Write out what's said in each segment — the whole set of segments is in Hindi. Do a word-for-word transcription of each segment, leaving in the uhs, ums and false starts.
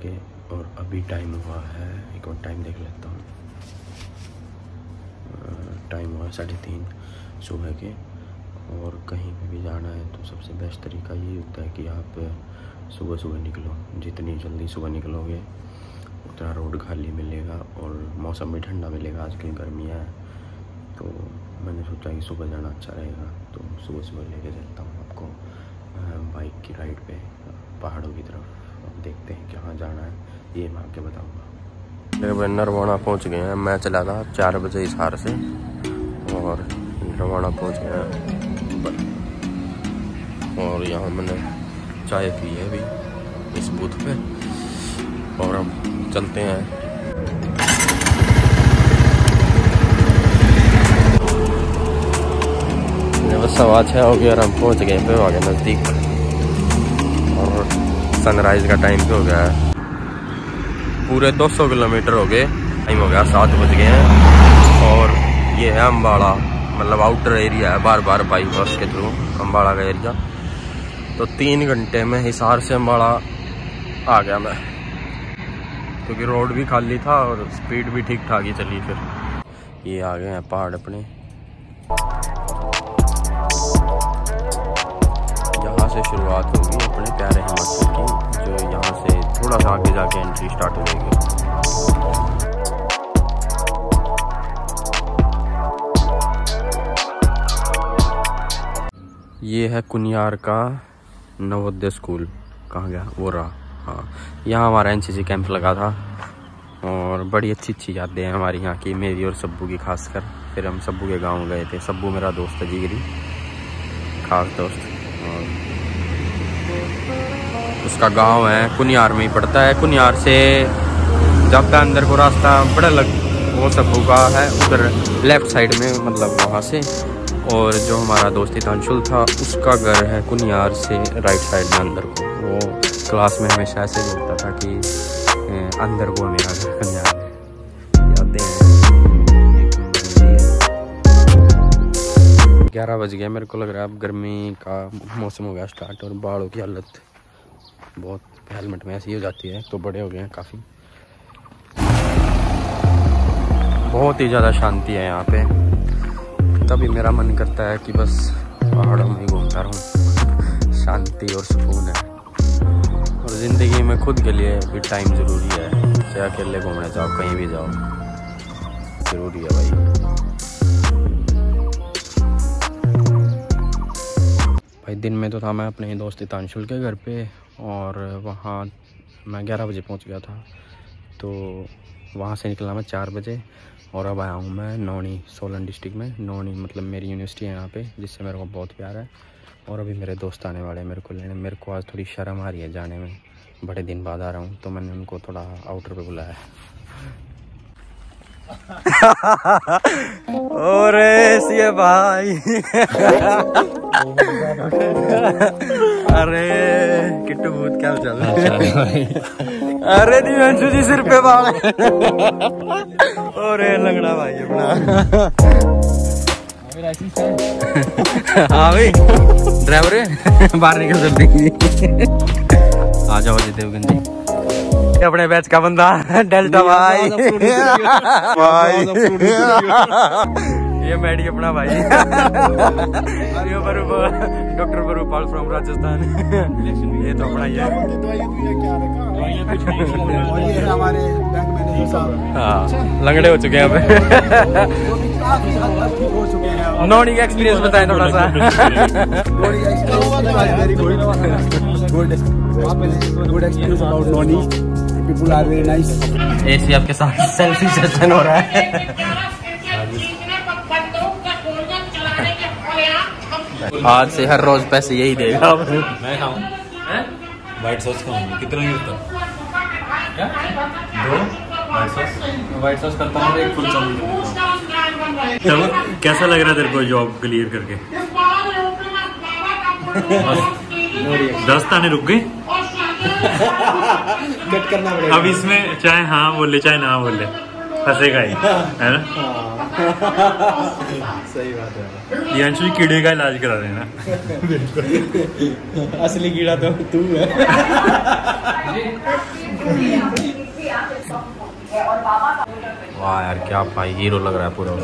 के और अभी टाइम हुआ है, एक और टाइम देख लेता हूँ। टाइम हुआ है साढ़े तीन सुबह के। और कहीं पे भी जाना है तो सबसे बेस्ट तरीका यही होता है कि आप सुबह सुबह निकलो। जितनी जल्दी सुबह निकलोगे उतना रोड खाली मिलेगा और मौसम भी ठंडा मिलेगा। आजकल गर्मियाँ है तो मैंने सोचा कि सुबह जाना अच्छा रहेगा, तो सुबह सुबह लेके चलता हूँ आपको बाइक की राइड पे पहाड़ों की तरफ। अब देखते हैं कहाँ जाना है, ये मैं आपके बताऊँगा। नरवाना पहुँच गए हैं। मैं चला था चार बजे हिसार से और नरवाना पहुँच गए हैं। और यहाँ मैंने चाय पी है अभी इस बूथ पे और अब चलते हैं। बस सवा छः हो गया और हम पहुँच गए पे आ गए नज़दीक और सनराइज़ का टाइम भी हो गया है। पूरे दो सौ किलोमीटर हो गए, टाइम हो गया सात बज गए हैं। और ये है अम्बाड़ा, मतलब आउटर एरिया है, बार बार बाईपास के थ्रू अम्बाड़ा का एरिया। तो तीन घंटे में हिसार से अम्बाड़ा आ गया मैं, क्योंकि रोड भी खाली था और स्पीड भी ठीक ठाक ही चली। फिर ये आ गए हैं पहाड़ अपने। यहाँ से शुरुआत होगी अपने प्यारे हिमाचल की, जो यहाँ से थोड़ा सा आगे जाके एंट्री स्टार्ट हो जाएगी। ये है कुनियार का नवोदय स्कूल, कहाँ गया वो रहा। हाँ, यहाँ हमारा एनसीसी कैंप लगा था और बड़ी अच्छी अच्छी यादें हैं हमारी यहाँ की, मेरी और सब्बू की खासकर। फिर हम सब्बू के गांव गए थे। सब्बू मेरा दोस्त है, जिगरी खास दोस्त। और उसका गांव है कुनियार में ही पड़ता है। कुनियार से जाता है अंदर को रास्ता बड़ा लग, वो सब्बू का है उधर लेफ्ट साइड में, मतलब वहाँ से। और जो हमारा दोस्त हितांशुल था उसका घर है कुनियार से राइट साइड में अंदर को। वो क्लास में हमेशा ऐसे बोलता था कि अंदर को मेरा घर कुनियार है। यादें हैं। ग्यारह बज गए, मेरे को लग रहा है अब गर्मी का मौसम हो गया स्टार्ट और बालों की हालत बहुत हेलमेट में ऐसी हो जाती है। तो बड़े हो गए हैं काफ़ी, बहुत ही ज़्यादा शांति है यहाँ पे। तभी मेरा मन करता है कि बस पहाड़ों में घूमता रहूं। शांति और सुकून है। और ज़िंदगी में खुद के लिए भी टाइम ज़रूरी है। चाहे अकेले घूमने जाओ, कहीं भी जाओ, ज़रूरी है भाई। भाई दिन में तो था मैं अपने दोस्त हितांशुल के घर पे और वहाँ मैं ग्यारह बजे पहुँच गया था। तो वहाँ से निकला मैं चार बजे और अब आया हूँ मैं नौनी, सोलन डिस्ट्रिक्ट में। नौनी मतलब मेरी यूनिवर्सिटी है यहाँ पे, जिससे मेरे को बहुत प्यार है। और अभी मेरे दोस्त आने वाले हैं मेरे को लेने। मेरे को आज थोड़ी शर्म आ रही है जाने में, बड़े दिन बाद आ रहा हूँ, तो मैंने उनको थोड़ा आउटर पे बुलाया है। ओरे सी भाई अरे किट्टू भूत क्या चल रहा है? अरे दिव्यांशु जी सिर पे बाल अरे लंगड़ा भाई अपना। हाँ भाई ड्राइवर है, बाहर निकल जल्दी। आ जाओ जी देवगंजी, अपने बैच का बंदा डेल्टा भाई। भाई ये मैडी अपना भाई। Doctor Barupal from Rajasthan. ये तो अपना ही है। हाँ लंगड़े हो चुके हैं अब। नौनी का एक्सपीरियंस बताएं थोड़ा सा। Good experience about Nauni, people are very nice. ऐसे आपके साथ सेल्फी सेशन हो रहा है। आज से हर रोज पैसे यही देगा। मैं खाऊं व्हाइट सॉस खाऊंगा। कितना ही होता क्या? दो व्हाइट सॉस व्हाइट सॉस करता हूँ, एक फुल चाउमीन। चलो कैसा लग रहा है तेरे को जॉब क्लियर करके? दस ताने रुक गए। कट करना पड़ेगा। अब इसमें चाहे हाँ बोले चाहे ना बोले फंसेगा ही, है ना? सही बात है। दियांशु कीड़े का इलाज करा देना। असली कीड़ा तो तू है। वाह यार क्या भाई हीरो लग रहा है पूरा।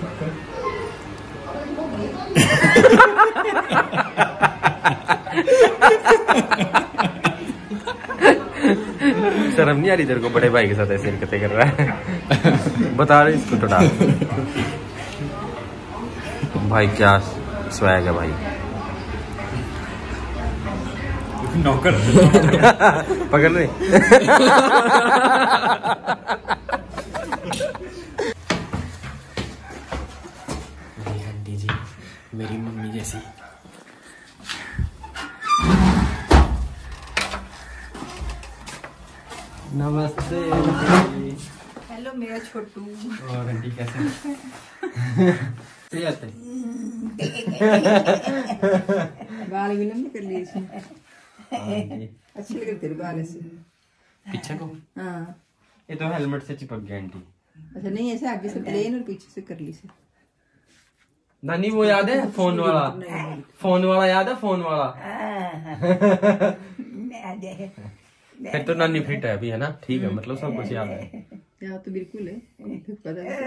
शर्म नहीं आ रही तेरे को बड़े भाई के साथ ऐसे हरकतें कर रहा है? बता रहे इसको तो डाल भाई क्या स्वैग है भाई। नौकर पकड़ रहे मेरी आंटी जी मेरी मम्मी जैसी। नमस्ते। हेलो मेरा छोटू। और आंटी कैसे सही आते बाल भी लंबे कर लिए इसने। अच्छे लगे तेरे बाल ऐसे पीछे को। हाँ ये तो हेलमेट से चिपक गया आंटी। अच्छा नहीं ऐसे आगे से प्लेन और पीछे से कर ली से। नानी वो याद है फोन वाला फोन वाला याद है फोन वाला। फिर तो नानी फिट है अभी है ना? ठीक है मतलब सब कुछ याद है। याद तो बिल्कुल है पता है।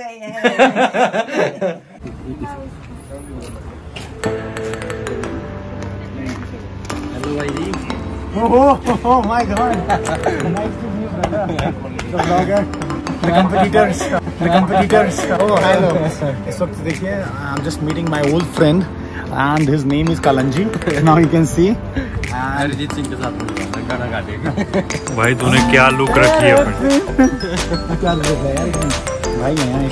हेलो भाई जी। Oh my God! Nice to meet you, brother. The vlogger, the competitors, the competitors. Oh hello. इस वक्त देखिए, I'm just meeting my old friend, and his name is Kalanji. Now you can see. Arijit Singh के साथ गाना गा देगा। भाई तूने क्या लुक रखी है अपनी? क्या लोग है यार भाई हैं।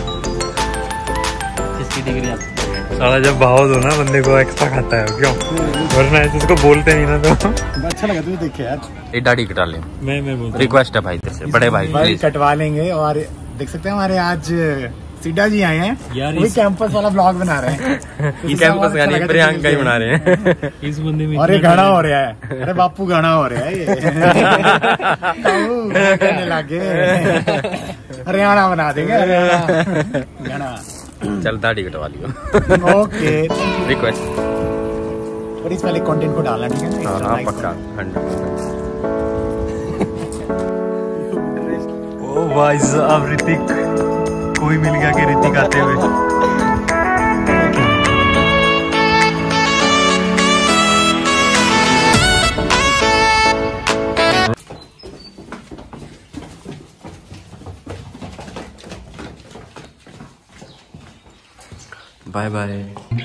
किसकी डिग्री आप? साला जब भाव दो ना बंदे को एक्स्ट्रा खाता है क्यों? वरना ऐसे उसको बोलते नहीं ना तो। अच्छा लगा तुझे देखे यार। ये दाढ़ी कटा ले। मैं मैं बोलता रिक्वेस्ट है भाई तेरे से बड़े भाई भाई प्लीज। कटवा लेंगे और देख सकते हैं हमारे आज सीडा जी आए हैं यार वही इस- कैंपस वाला ब्लॉग बना रहे हैं। ये कैंपस का नहीं प्रियंका ही बना रहे हैं। इस बंदे में और ये इतना गाना हो रहा है। अरे बापू गाना हो रहा है ये। ताऊ कहने लगे हरियाणा बना देंगे हरियाणा गाना। चल दाढ़ी कटवा लियो। Okay request. पर इस वाले कंटेंट को डालना ठीक है ना? हाँ Extra हाँ likes पक्का हंड्रेड परसेंट। ओ भाई साहब ऋतिक कोई मिल गया कि ऋतिक आते हुए। Bye bye.